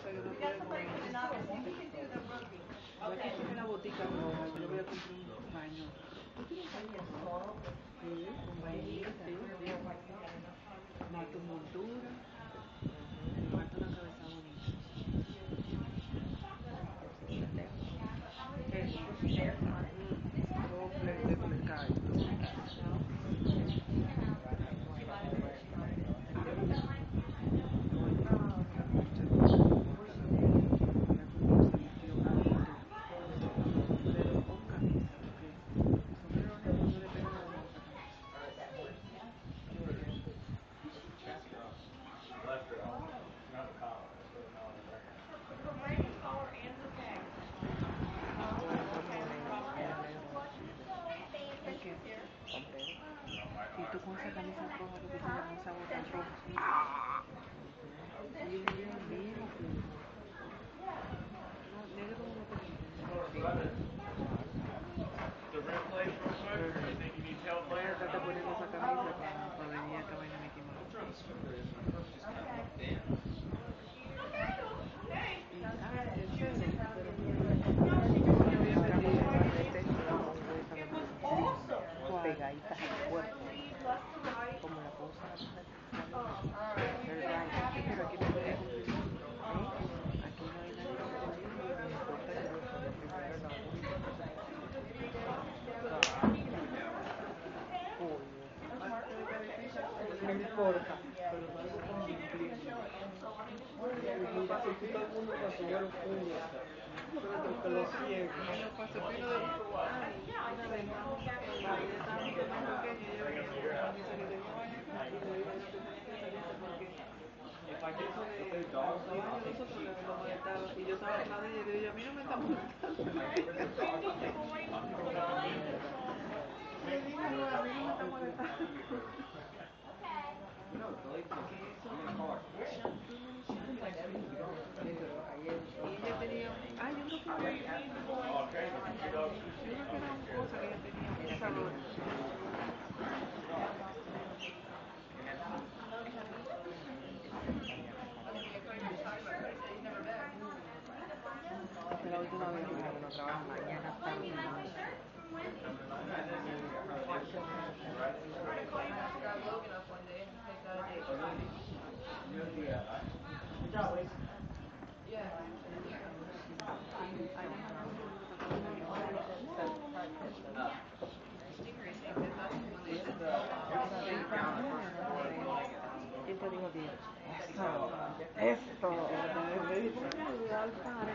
cosa que no puede comer. Voy a quitarme la botica roja, yo le voy a comprar un baño. ¿Tú tienes baño rojo? Sí, con vainilla, sí. Más tu montura. Me falta una cabeza bonita. Doble de flecalto. Y tú con esa camisa roja que tú tienes esa bota roja. Sí, bien, bien. No, negro no te Estás poniendo esa camisa para venir a esta vaina Mickey Mouse. En serio, pero yo había metido pegaditas al cuerpo, como la cosa el baile. pero aquí no puede conseguir. Aquí no hay nadie disponible y me toca yo primero la única. No importa, pero algo con disciplina. Mira, si todo el mundo va a subir los puños, pero que lo ciego. Los pasapino de una vez estábamos muy pequeños y yo venía con una camisa que tenía baño acá y le dije a ella que tenía que salirse porque eso de los caballos nosotros lo molestaba y yo estaba en la de ella y le dije, a mí no me está molestando. Le dije, no, a mí no me está molestando. Y ella tenía, yo creo que era una cosa que ella tenía un sabor. La última vez que no trabaja mañana tarde. ¿Quién te dijo que esto?